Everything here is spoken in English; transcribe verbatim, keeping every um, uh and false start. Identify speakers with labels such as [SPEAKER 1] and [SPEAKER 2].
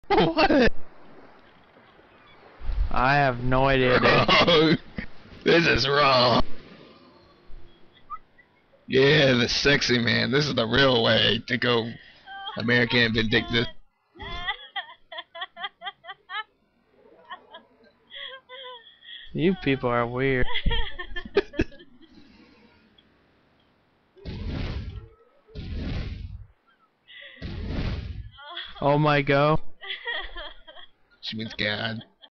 [SPEAKER 1] What?
[SPEAKER 2] I have no idea, dude.
[SPEAKER 1] Oh, this is wrong. Yeah, the sexy man. This is the real way to go American and vindictive.
[SPEAKER 2] You people are weird. Oh my god.
[SPEAKER 1] She means God.